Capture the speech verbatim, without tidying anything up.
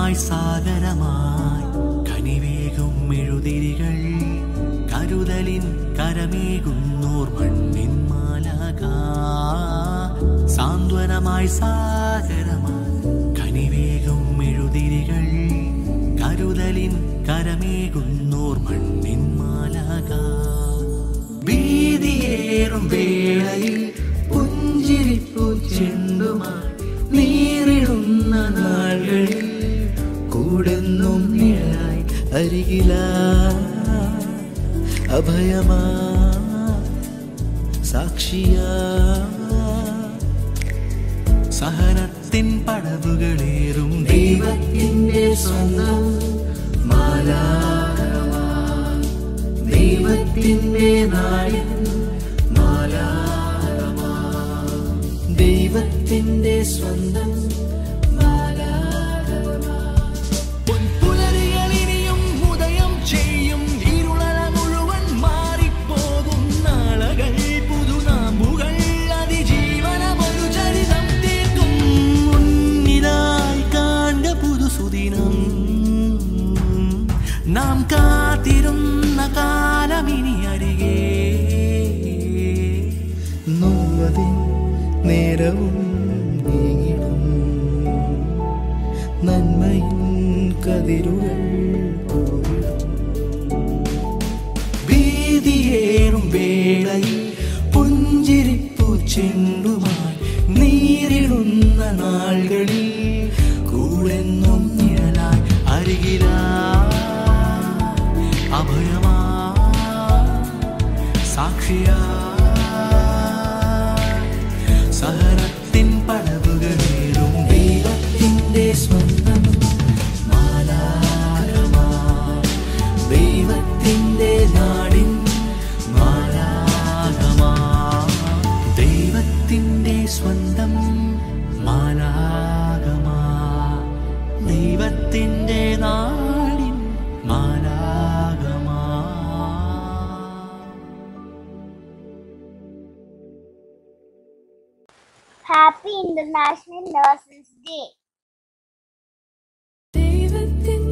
സാന്ത്വനമായി സാഗരമായി കനിവേകും മെഴുതിരികൾ കരുതലിൻ കരമേകുന്നോർ മണ്ണിൻ മാലാക. സാന്ത്വനമായി സാഗരമായി കനിവേകും മെഴുതിരികൾ കരുതലിൻ കരമേകുന്നോർ മണ്ണിൻ മാലാക. ഭീതിയേറും വേളയിൽ പുഞ്ചിരിപ്പൂ ചെണ്ടുമായി നീറിടുന്ന നാളുകളിൽ കൂടെന്നും നിഴലായി അരികിലായി അഭയമാ സാക്ഷിയാ. സഹനത്തിൻ പടവുകളേറും ദൈവത്തിന്റെ സ്വന്തം മാലാഖമാ. ദൈവത്തിന്റെ നാടിൻ മാലാഖമാ. ദൈവത്തിന്റെ സ്വന്തം മാലാഖമാ. പൊൻപുലരികളിനിയും ഉദയം ചെയ്യും ഇരുളല മുഴുവൻ മാറിപ്പോകും നാളകൾ പുതുനാമ്പുകൾ അതിജീവനമൊരു ചരിതം തീർക്കും. മുന്നിലായി കാണ്ട പുതുസുദിനം നാം കാത്തിരുന്ന കാലമിനി അരികെ. നോവതിൻ നേരവും നീങ്ങിടും നന്മയിൻ കതിരുകൾ പോയിടും. ഭീതിയേറും വേളയിൽ പുഞ്ചിരിപ്പൂ ചെണ്ടുമായി നീറിടുന്ന നാളുകളിൽ കൂടെന്നും നിഴലായി അരികിലായി അഭയമാ സാക്ഷിയാ. സഹനത്തിൻ പടവുകളേറും ദൈവത്തിന്റെ സ്വന്തം മാലാഖമാ. ദൈവത്തിന്റെ നാടിൻ മാലാഖമാ. ദൈവത്തിന്റെ സ്വന്തം മാലാഖമാ. ദൈവത്തിന്റെ നാടിൻ മാലാഖമാ. Happy International Nurses Day.